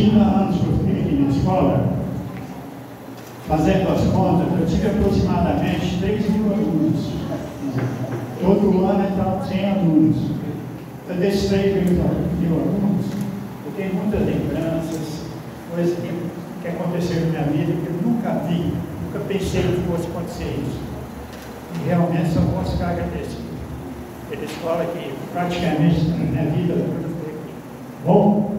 30 anos que eu fiquei aqui na escola, fazendo as contas, eu tive aproximadamente 3 mil alunos. Todo ano entrava 100 alunos. Então, desses 3 mil alunos, eu tenho muitas lembranças, coisas que aconteceram na minha vida que eu nunca vi, nunca pensei que fosse acontecer isso. E realmente só posso ficar agradecido pela escola que praticamente na minha vida toda foi aqui. Bom?